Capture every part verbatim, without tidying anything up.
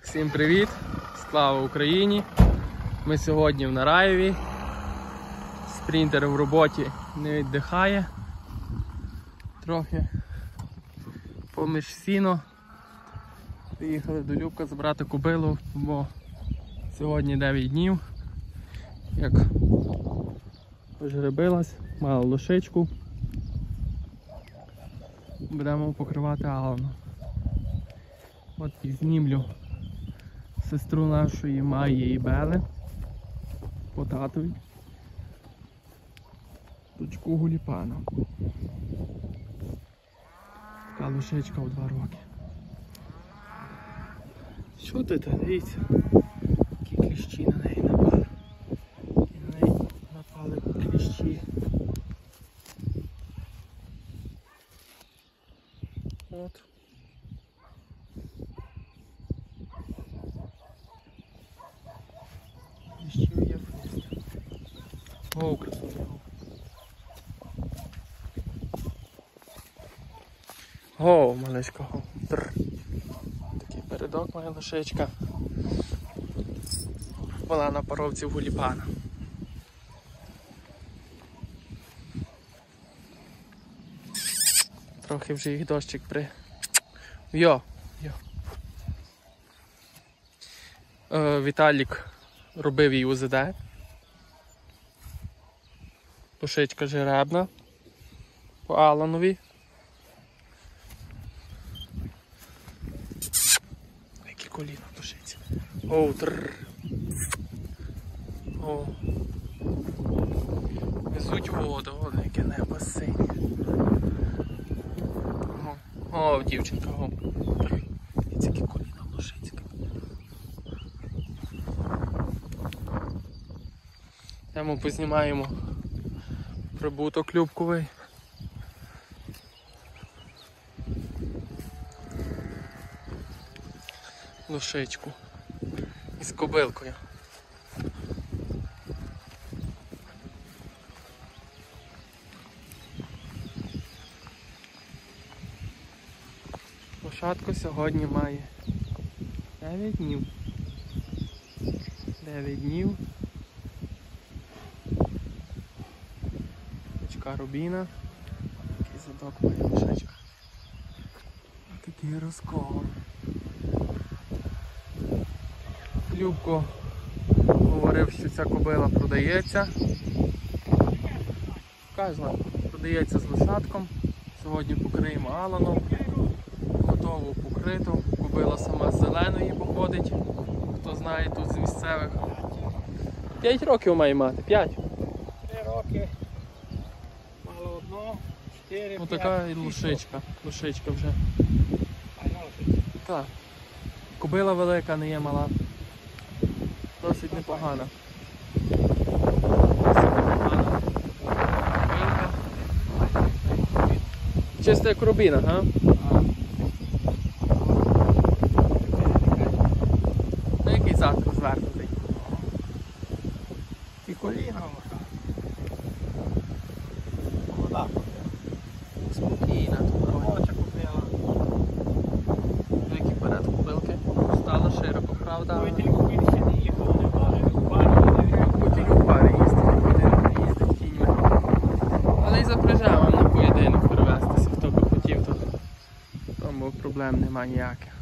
Всім привіт! Слава Україні! Ми сьогодні в Нараєві. Спринтер в роботі не віддихає. Трохи поміж сіно. Приїхали до Любка забрати кобилу, бо сьогодні дев'ять днів, як пожеребилась, мала лошичку. Будемо покривати Алану. От і знімлю сестру нашої Майї і Бели по татові, дочку Гуліпана. Така лошичка в два роки. Що ти там, дивіться? Які кліщі на неї напали. І на неї напали кліщі. От. Кліщів є просто. О, красота. О, малечка, о. Такий передок моя лошичка. Була на паровці в Гуліпана. Трохи вже їх дощик при... Йо! Йо! Е, Віталік робив їй УЗД. Лошичка жеребна по Аланові. Які коліна лошиці. Оу, трррр. О. Везуть воду, о, яке небо синє. О, о, дівчинка, о. Ці які коліна лошиці. Йдемо познімаємо прибуток Любковий. Лошичку із кобилкою. Лошадко сьогодні має дев'ять днів. дев'ять днів. Дочка Рубіна. Такий задок має лошечка. Такий розкол. Любко говорив, що ця кобила продається. Кажна, продається з лошадком. Сьогодні покриємо Алану. Готову покриту. Кобила сама з зеленої походить. Хто знає тут з місцевих. П'ять років має мати. П'ять. Три роки. Мало одно. Чотири, Ось така і лошичка. Лошичка вже. Так. Кобила велика, не є мала. Досить непогана. Чисто як Рубіна, га? Ну який зад розвернутий. І коліна. Вода. Спокійна тут. Робоча купила. Які перед кобилки. Стала широко, правда? Ой, тільки він ще не їхав, не бачив. В парі не Бо тільки в парі їздить, один їздить кіньми. Але й запряжемо на поєдинок привезтися, хто би хотів тут. Тому проблем нема ніяких.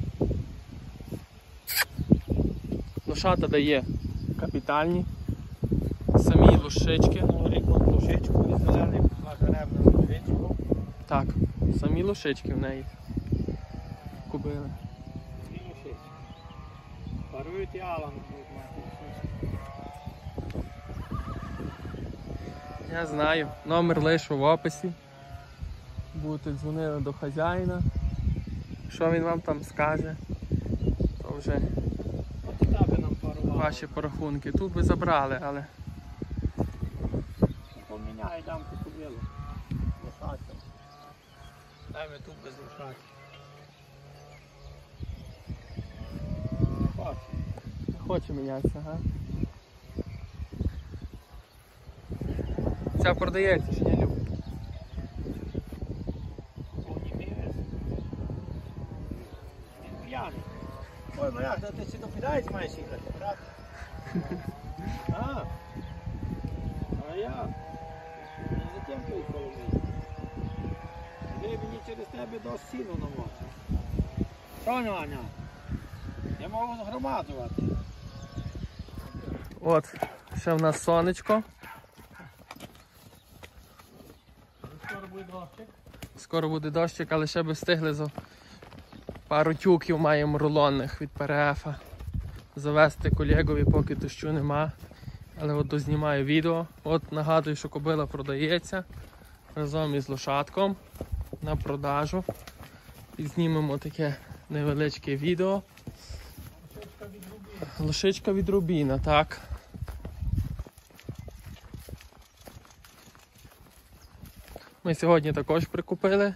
Лошата дає капітальні. Самі лошички. Рік от лошичку, і зелений була жеребна лошичку. Так, самі лошички в неї купили. І лошичку. Парують і Алану будуть мати лошичку. Я знаю, номер лишу в описі. Будете дзвонити до хазяїна. Що він вам там скаже, то вже От туди би нам парували. ваші порахунки. Тут би забрали, але Поміняй дамку кобилу. Лошадку. Дай ми тут без лошадки. Хоче. не хоче мінятися, га? Ця продається, чи не любить? Він п'яний. Ой, ну як, ти сюди підаєш, маєш їхати, брат? А, а я? Не затім той коломий. Ви мені через тебе до сіну намочиш. Що, Аня? Я можу громадувати. От, ще в нас сонечко. Скоро буде дощик. Скоро буде дощик, але ще би встигли за пару тюків маємо рулонних від ПРФа. Завести колегові, поки дощу нема. Але от дознімаю відео. От нагадую, що кобила продається разом із лошадком на продажу. І знімемо таке невеличке відео. Лошичка від Рубіна. Лошичка від Рубіна, так. Ми сьогодні також прикупили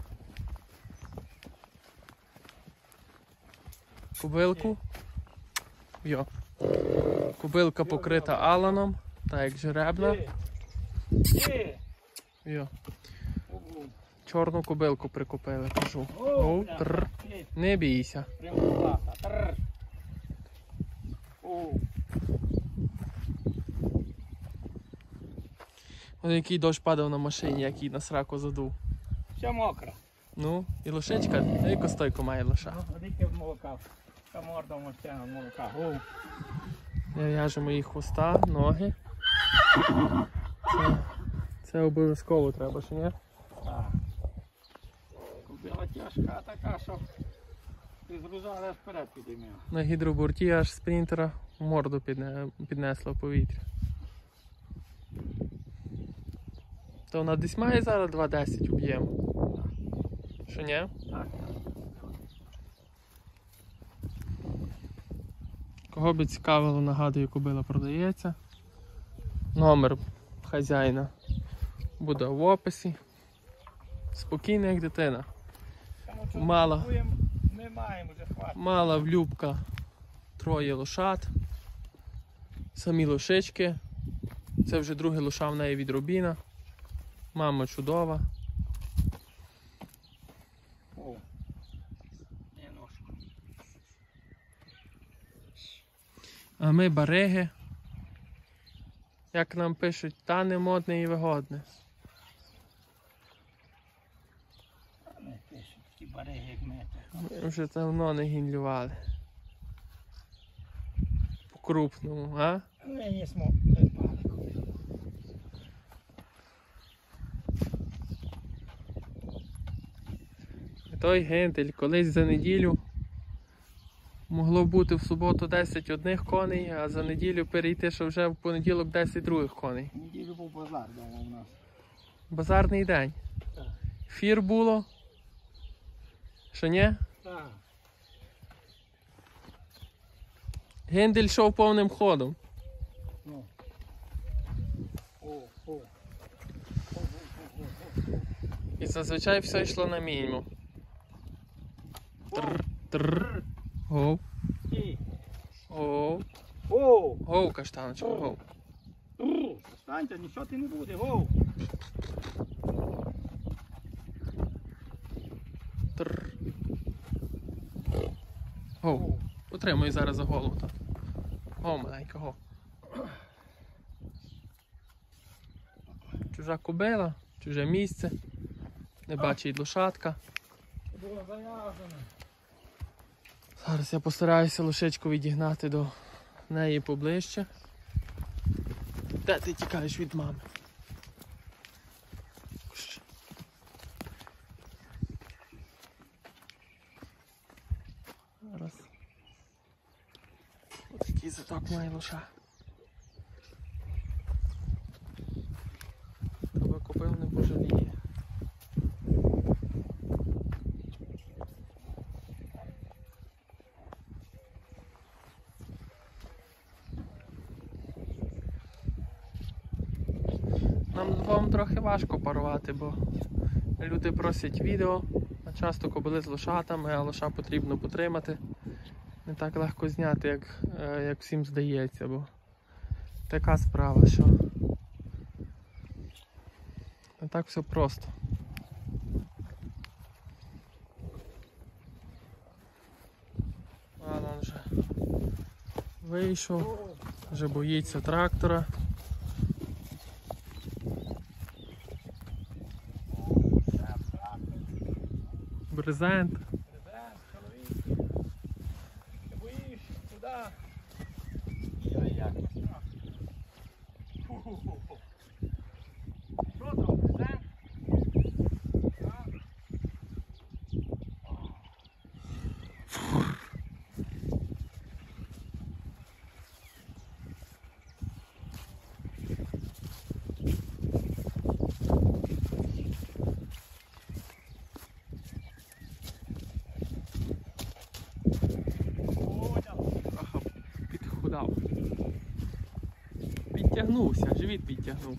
кобилку. Йо. Кобилка покрита аланом, так як жеребна. Є. Є. Йо. Ого. Чорну кобилку прикупили, кажу. О, О, бля. тррр. Є. Не бійся. Прямо лопата. Тррр. О. Ось який дощ падав на машині, який на сраку задув. Все мокро. Ну, і лошичка, яку стойку має лоша. Водики в молока. Та морда мощена молока. О. В'яжемо їй хвоста, ноги. Це, це обов'язково треба, що ні? Так. Купила тяжка така, що ти зрузала вперед підіймав. На гідроборті аж спринтера в морду підне, піднесло повітря. То вона десь має зараз два десять об'єм. Що ні? Так. Кого би цікавило, нагадую, кобила продається. Номер хазяїна буде в описі. Спокійна, як дитина. Тому що Мало. купуємо, не маємо вже хватить. Мала влюбка троє лошад. Самі лошички. Це вже друге лоша в неї від Рубіна. Мама чудова. О. Не ножку. А ми бариги. Як нам пишуть, та не модне і вигодне. А не пишуть, такі бариги, як ми. Ми вже давно не гінлювали. По-крупному, а? Ми їсмо придбали. Той гендель колись за неділю могло бути в суботу десять одних коней, а за неділю перейти, що вже в понеділок десять других коней. В неділю був базар вдома у нас. Базарний день. Так. Фір було. Що ні? Так. Гендель йшов повним ходом. Ну. О, о. І зазвичай все йшло на мінімум. Тррр, тррр. Гоу, І. гоу, О. гоу, каштаночка, гоу. Станьте, нічого ти не буде, гоу. Тррр. Гоу. Утримуй зараз за голову. Так. Гоу, маленька, гоу. Чужа кобила, чуже місце. Не бачить лошадка. Було зав'язано. Зараз я постараюся лошечку відігнати до неї поближче. Де ти тікаєш від мами? Зараз. Ось такий заток має лоша. Тебе купив, не пожаліє. Нам двом трохи важко парувати, бо люди просять відео, а часто кобили з лошатами, а лоша потрібно потримати. Не так легко зняти, як, як всім здається, бо така справа, що не так все просто. Алан Вийшов, вже боїться трактора. Брезент. Президент, чоловік. Ти боїш? Куди? Я як? Фу-ху-ху. Що там, президент? А? Ага, підхудав. Підтягнувся, живіт підтягнув.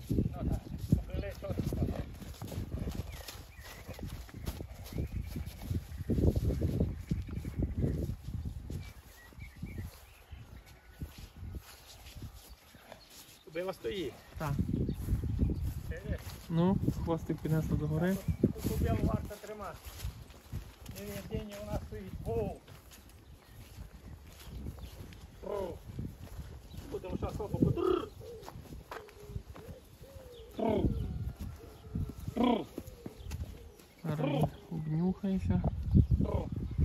Кобила стоїть. Так. Ну, хвостик піднесло до гори. Таку кобилу варто тримати. Не день вона стоїть. Воу. Воу. Будемо зараз хлопу. Трррр. Трррр. Трррр. Зараз обнюхається. Трррр.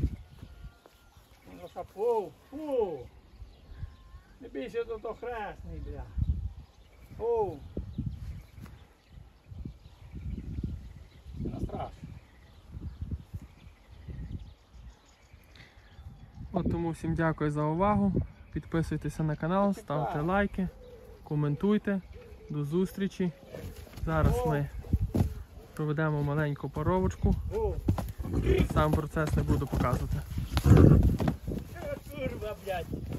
Ну, що, фу, фу. Не бійся, то то хресний, бля. Фу. Не страшно. От тому всім дякую за увагу. Підписуйтеся на канал, ставте лайки, коментуйте. До зустрічі. Зараз ми проведемо маленьку паровочку. Фу. Сам процес не буду показувати. Курва, блядь.